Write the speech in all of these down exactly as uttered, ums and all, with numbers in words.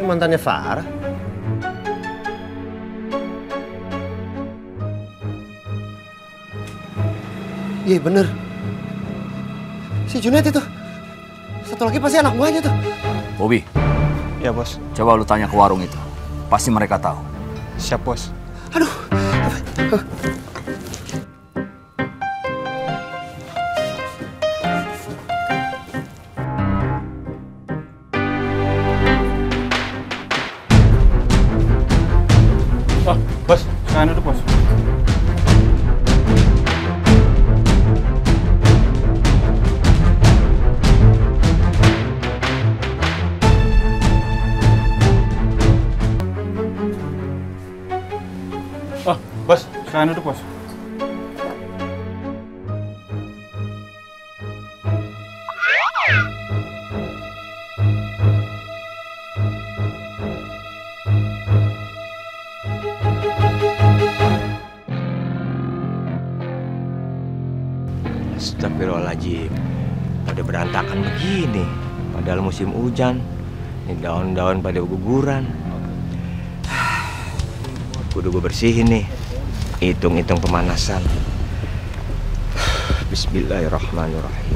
Ini mantannya Farah. Iya bener. Si Junet itu. Satu lagi pasti anak buahnya tuh. Bobby. Ya bos. Coba lu tanya ke warung itu. Pasti mereka tahu. Siap bos. Aduh. Oh, bos, jangan duduk bos. Oh, bos, jangan duduk bos. Astagfirullahaladzim, pada berantakan begini. Padahal musim hujan, ini daun-daun pada guguran. Kudu gue bersihin nih. Hitung-hitung pemanasan. Bismillahirrahmanirrahim.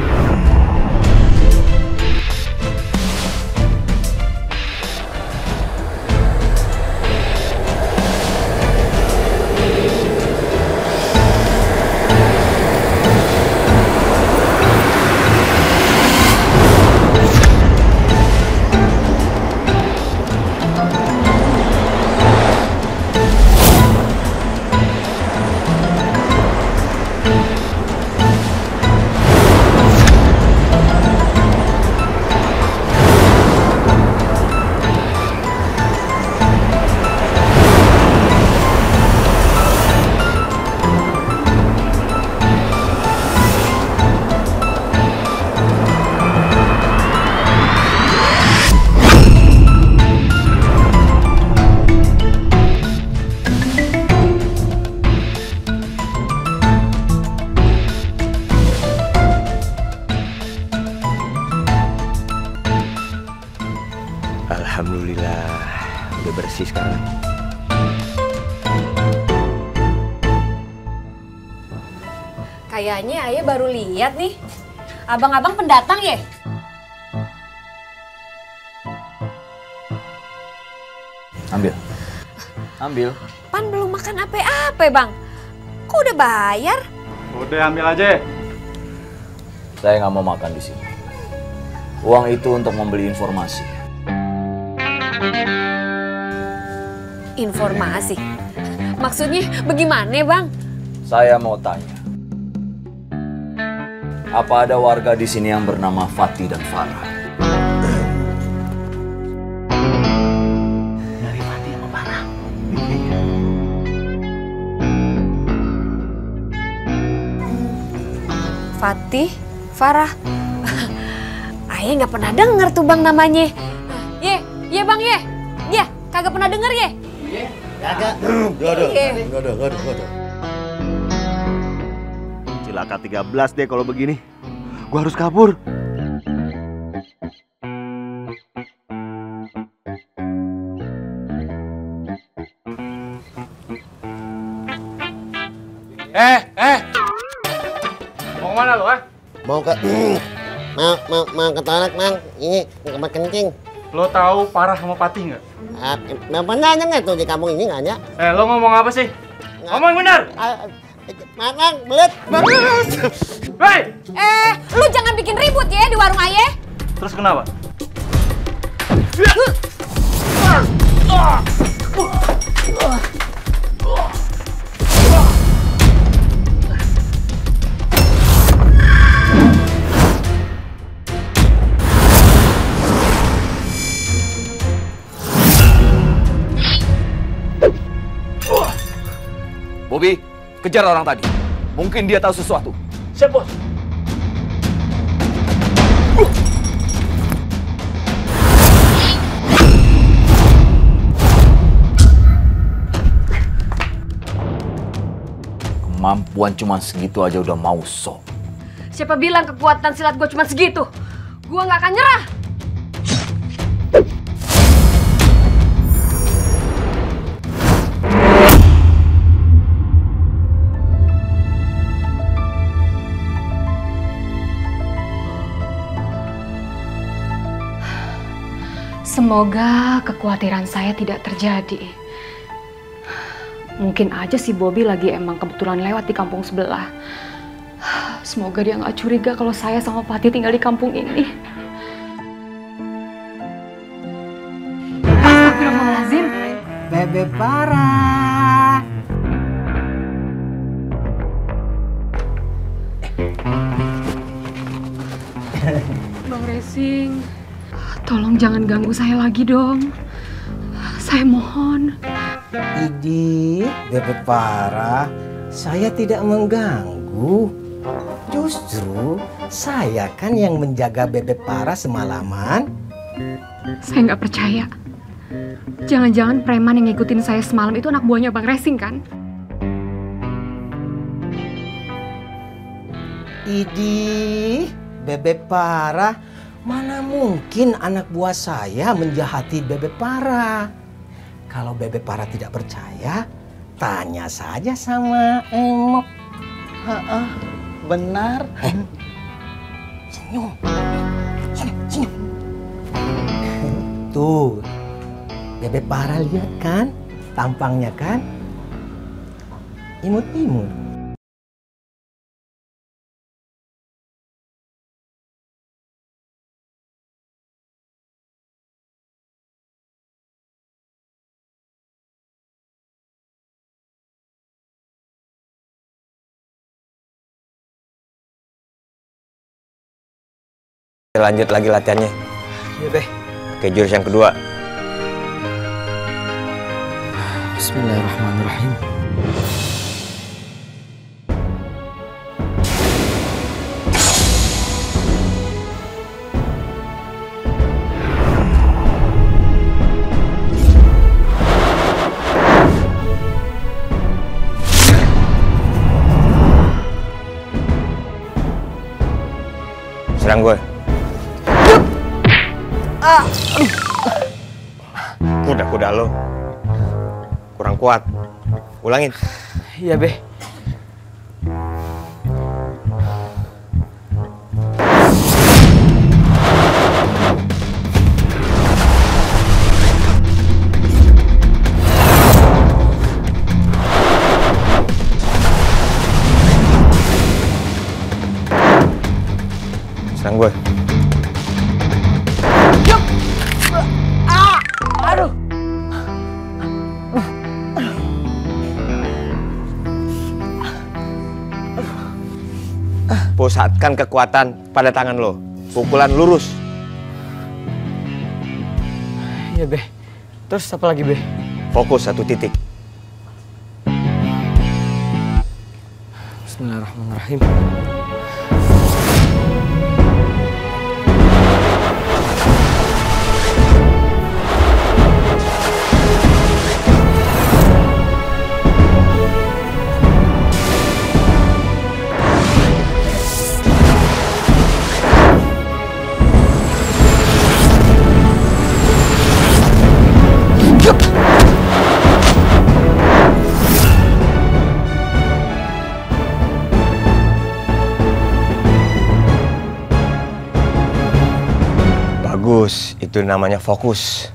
Alhamdulillah, udah bersih sekarang. Kayaknya Ayah baru lihat nih. Abang-abang pendatang ya? Ambil. Ambil. Pan belum makan apa-apa, Bang. Kok udah bayar? Udah ambil aja. Saya nggak mau makan di sini. Uang itu untuk membeli informasi. Informasi? Maksudnya bagaimana, Bang? Saya mau tanya. Apa ada warga di sini yang bernama Fatih dan Farah? Dari Fatih sama Farah. Fatih, Farah. Ayah nggak pernah denger tuh Bang namanya. Ye, ye Bang ye. Ya, kagak pernah denger ye. Kagak. Enggak ada. Iya. Enggak ada, enggak ada, enggak ada. Cilaka tiga belas deh kalau begini. Gua harus kabur. Eh, eh. Mau kemana lo, eh? Mau ke mau mau mau ke toilet, Mang. Ini tempat kencing. Lo tahu Farah sama Fatih nggak? Ah, pernah nggak tuh di kampung ini nggak ada? Eh, lo ngomong apa sih? Ngomong bener. Mang, Mang, belet. Hei! Eh, lu jangan bikin ribut ya di warung Ayah. Terus kenapa? Bobby, kejar orang tadi. Mungkin dia tahu sesuatu. Siap, bos. Kemampuan cuma segitu aja udah mau sok. Siapa bilang kekuatan silat gue cuma segitu? Gue nggak akan nyerah. Semoga kekhawatiran saya tidak terjadi. Mungkin aja si Bobby lagi emang kebetulan lewat di kampung sebelah. Semoga dia nggak curiga kalau saya sama Fatih tinggal di kampung ini. Astagfirullahaladzim. Bebe Farah. Bang Racing, tolong jangan ganggu saya lagi dong. Saya mohon. Idi, Bebe Farah, saya tidak mengganggu. Justru saya kan yang menjaga Bebe Farah semalaman. Saya nggak percaya. Jangan-jangan preman yang ngikutin saya semalam itu anak buahnya Bang Racing kan? Idi, Bebe Farah, mana mungkin anak buah saya menjahati Bebe Farah? Kalau Bebe Farah tidak percaya, tanya saja sama Emok. Ha-ha, benar. Eh, senyum. Senyum, senyum. Tuh, Bebe Farah lihat kan? Tampangnya kan? Imut-imut. Lanjut lagi latihannya. Iya, Beh. Oke, jurus yang kedua. Bismillahirrahmanirrahim. Serang gue. Ah, Kuda-kuda lo kurang kuat. Ulangin. iya, Beh. Serang gue. Pusatkan kekuatan pada tangan lo. Pukulan lurus. Iya, Beh. Terus apa lagi, Beh? Fokus satu titik. Bismillahirrahmanirrahim. Bagus, itu namanya fokus.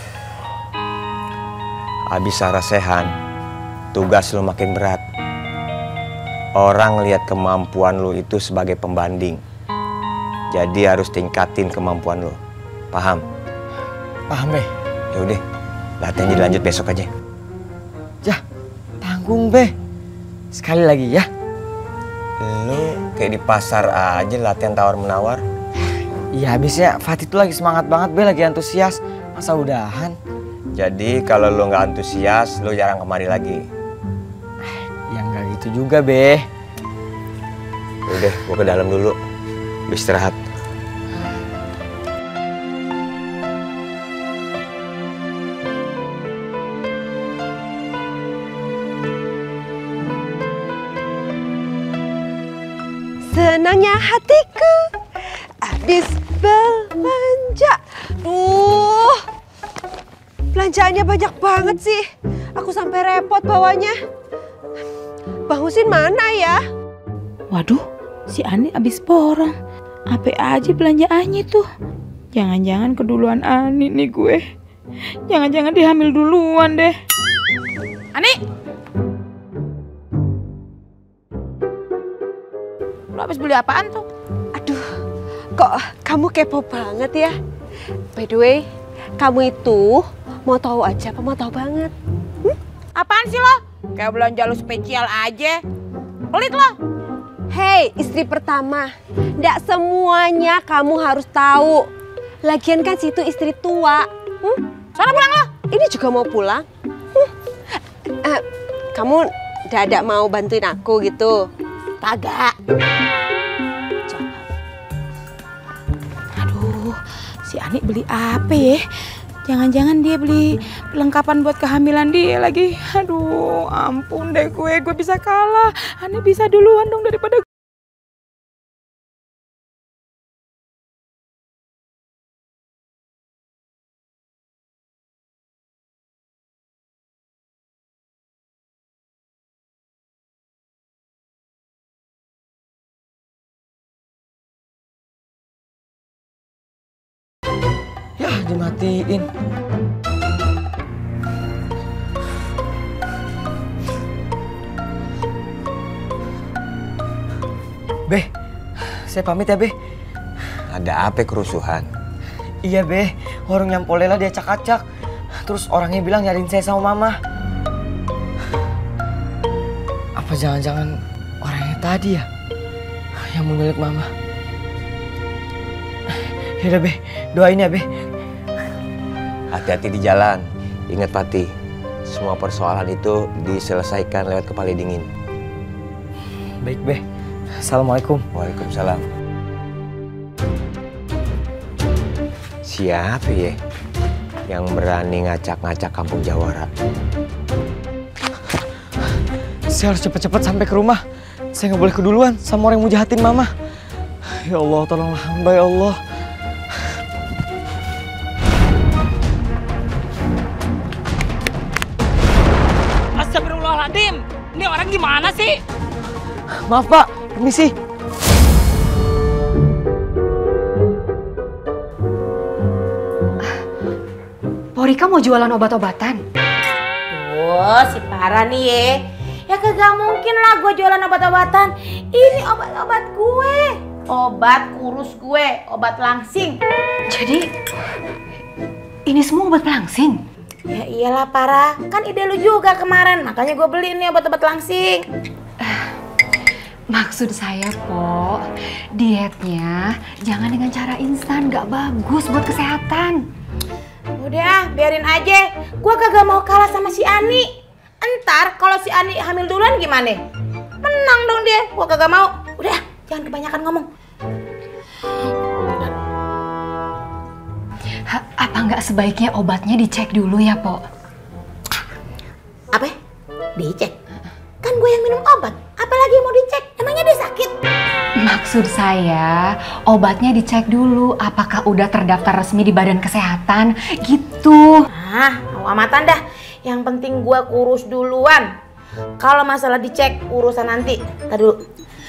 Abis sarasehan, tugas lo makin berat. Orang lihat kemampuan lo itu sebagai pembanding. Jadi harus tingkatin kemampuan lo. Paham? Paham, Beh. Ya udah, latihan dilanjut besok aja. Jah, tanggung, Beh. Sekali lagi ya. Lo kayak di pasar aja latihan tawar-menawar. Iya, habisnya Fatih tuh lagi semangat banget, Be, lagi antusias. Masa udahan? Jadi kalau lo nggak antusias, lo jarang kemari lagi. Ya nggak gitu juga, Be. Udah, gua ke dalam dulu. Istirahat. Senangnya hatiku habis belanja. Duh, belanjaannya banyak banget sih. Aku sampai repot bawanya. Bang Husin mana ya? Waduh, si Ani abis borong. Apa aja belanjaannya tuh? Jangan-jangan keduluan Ani nih gue. Jangan-jangan dihamil duluan deh. Ani! Lo habis beli apaan tuh? Aduh, kok kamu kepo banget ya? By the way, kamu itu mau tahu aja apa mau tahu banget? Hmm? Apaan sih lo? Kayak belanja lo spesial aja. Pelit lo. Hei, istri pertama, ndak semuanya kamu harus tahu. Lagian kan situ istri tua. Hmm? Sana pulang lo. Ini juga mau pulang. Hmm. Uh, kamu dadak mau bantuin aku gitu? Kagak. Aduh, si Ani beli apa ya? Jangan-jangan dia beli perlengkapan buat kehamilan dia lagi. Aduh, ampun deh gue, gue bisa kalah. Ani bisa duluan dong daripada gue. Ya, dimatiin. Be, saya pamit ya, Be. Ada apa kerusuhan? Iya, Be. Warung Nyampolela dia acak-acak. Terus orangnya bilang nyariin saya sama Mama. Apa jangan-jangan orangnya tadi ya yang mau nyulik Mama? Yaudah, Be. Doain ya, Be. Hati-hati di jalan. Ingat, Pati, semua persoalan itu diselesaikan lewat kepala dingin. Baik, Be. Assalamualaikum. Waalaikumsalam. Siapa ya yang berani ngacak-ngacak kampung Jawara? Saya harus cepat-cepat sampai ke rumah. Saya nggak boleh keduluan sama orang yang mau jahatin Mama. Ya Allah, tolonglah hamba ya Allah. Astagfirullahaladzim, ini orang gimana sih? Maaf, Pak. Permisi. Porika mau jualan obat-obatan? Oh, si parah nih ya. Ya kagak mungkin lah gue jualan obat-obatan. Ini obat-obat gue. Obat kurus gue, obat langsing. Jadi, ini semua obat langsing? Ya iyalah parah, kan ide lu juga kemarin. Makanya gue beli nih obat-obat langsing. Maksud saya, Po, dietnya jangan dengan cara instan, gak bagus buat kesehatan. Udah, biarin aja. Gua kagak mau kalah sama si Ani. Entar kalau si Ani hamil duluan gimana? Menang dong dia. Gua kagak mau. Udah, jangan kebanyakan ngomong. Ha, apa nggak sebaiknya obatnya dicek dulu ya, Po? Apa? Dicek? Kan gue yang minum obat. Apalagi mau dicek? Emangnya dia sakit? Maksud saya, obatnya dicek dulu apakah udah terdaftar resmi di Badan Kesehatan, gitu. Ah, amatan dah. Yang penting gua kurus duluan. Kalau masalah dicek, urusan nanti. Tadi dulu.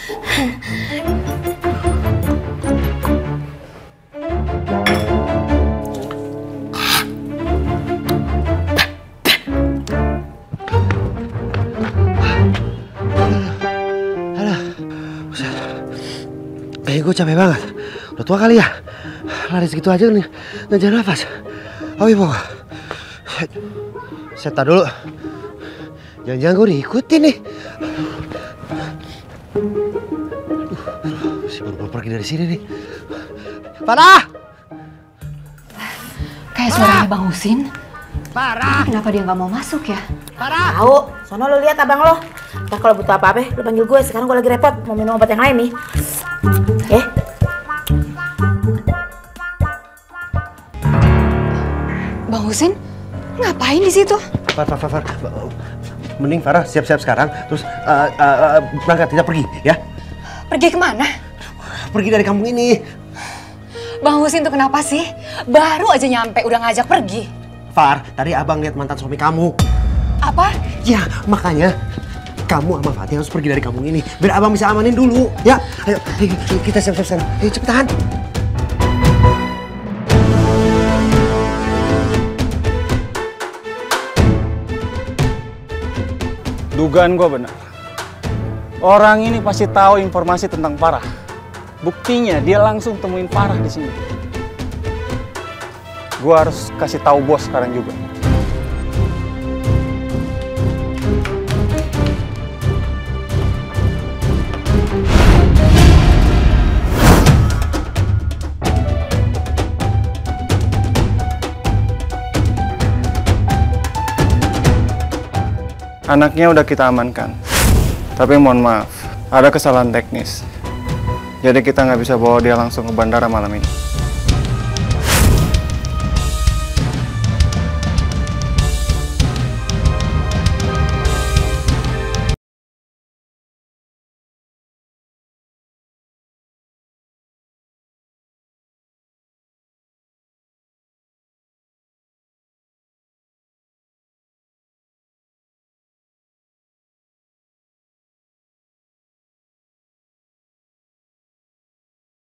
Eh, gue capek banget. Udah tua kali ya? Lari segitu aja nih, ngejar nafas. Oh iya, saya tar dulu. Jangan-jangan gue diikutin nih. Aduh, si baru pergi dari sini nih. Farah! Kayak suaranya Bang Husin. Farah! Kenapa dia nggak mau masuk ya? Farah! Tahu, sono lu lihat abang lo. Nah, kalau butuh apa-apa, lu panggil gue. Sekarang gue lagi repot, mau minum obat yang lain nih. Eh? Bang Husin, ngapain di situ? Far, Far, Far, Far. Mending Farah siap-siap sekarang, terus uh, uh, uh, berangkat, tidak pergi, ya? Pergi kemana? Pergi dari kampung ini. Bang Husin tuh kenapa sih? Baru aja nyampe udah ngajak pergi. Far, tadi abang lihat mantan suami kamu. Apa? Ya, makanya kamu sama Fatih harus pergi dari kampung ini. Biar abang bisa amanin dulu, ya? Ayo, ayo kita siap-siap sekarang. Ayo cepetan. Dugaan gue benar. Orang ini pasti tahu informasi tentang Farah. Buktinya dia langsung temuin Farah di sini. Gue harus kasih tahu bos sekarang juga. Anaknya udah kita amankan. Tapi mohon maaf, ada kesalahan teknis. Jadi kita nggak bisa bawa dia langsung ke bandara malam ini.